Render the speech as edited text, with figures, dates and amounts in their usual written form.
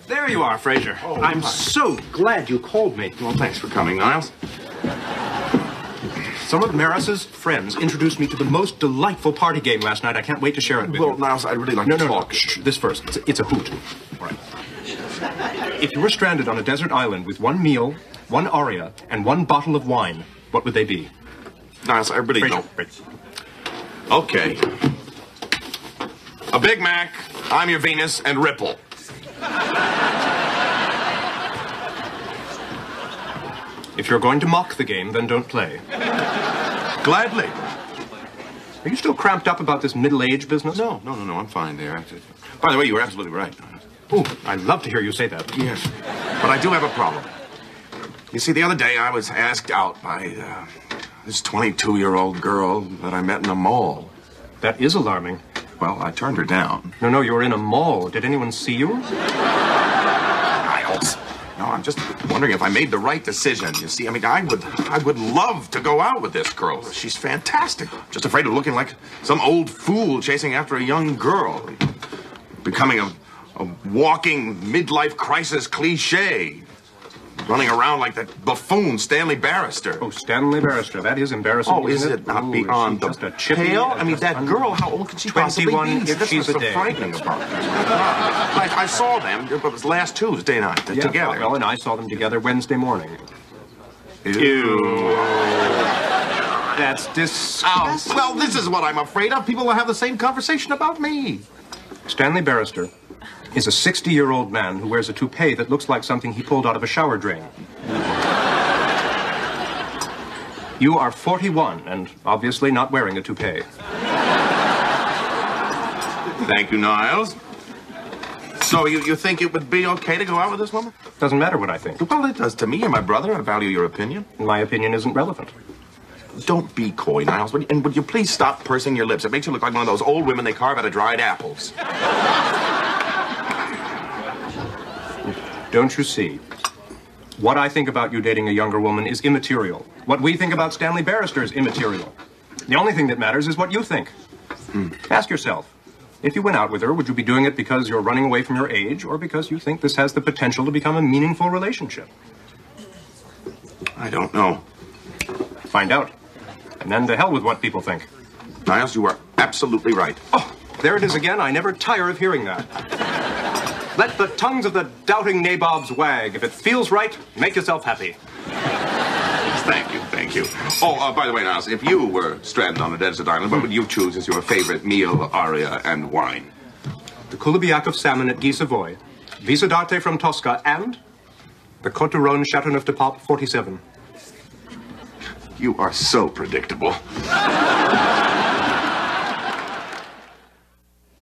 There you are, Frasier. Oh, I'm so glad you called me. Well, thanks for coming, Niles. Some of Maris's friends introduced me to the most delightful party game last night. I can't wait to share it with you. Well, Niles, I'd really like to talk. No. Shh, this first. It's a hoot. All right. If you were stranded on a desert island with one meal, one aria, and one bottle of wine, what would they be? Niles, I really don't. Okay. A Big Mac, I'm your Venus, and Ripple. If you're going to mock the game, then don't play. Gladly. Are you still cramped up about this middle-age business? No, I'm fine there. By the way, you were absolutely right. Ooh, I'd love to hear you say that. Yes, but I do have a problem. You see, the other day I was asked out by this 22-year-old girl that I met in a mall. That is alarming. Well, I turned her down. No, you were in a mall. Did anyone see you? Niles. No, I'm just wondering if I made the right decision. You see, I mean, I would love to go out with this girl. She's fantastic. Just afraid of looking like some old fool chasing after a young girl. Becoming a walking midlife crisis cliche. Running around like that buffoon, Stanley Barrister. Oh, Stanley Barrister. That is embarrassing. Oh, is it not beyond the pale? I mean, that girl, how old could she possibly be? 21 if she's a day. Frightening about that. I saw them, it was last Tuesday night, together. Well, and I saw them together Wednesday morning. Ew. That's disgusting. Well, this is what I'm afraid of. People will have the same conversation about me. Stanley Barrister is a 60-year-old man who wears a toupee that looks like something he pulled out of a shower drain. You are 41 and obviously not wearing a toupee. Thank you, Niles. So you think it would be okay to go out with this woman? Doesn't matter what I think. Well, it does to me. You're my brother. I value your opinion. My opinion isn't relevant. Don't be coy, Niles. And would you please stop pursing your lips? It makes you look like one of those old women they carve out of dried apples. Don't you see? What I think about you dating a younger woman is immaterial. What we think about Stanley Barrister is immaterial. The only thing that matters is what you think. Ask yourself, if you went out with her, would you be doing it because you're running away from your age or because you think this has the potential to become a meaningful relationship? I don't know. Find out. And then to hell with what people think. Niles, you are absolutely right. Oh, there it is again. I never tire of hearing that. Let the tongues of the doubting nabobs wag. If it feels right, make yourself happy. Thank you. Oh, by the way, Niles, if you were stranded on a desert island, what would you choose as your favorite meal, aria, and wine? The Kulibiak of salmon at Guy Savoy, Visa d'Arte from Tosca, and the Côte du Rhône Chateauneuf de Pape 47. You are so predictable.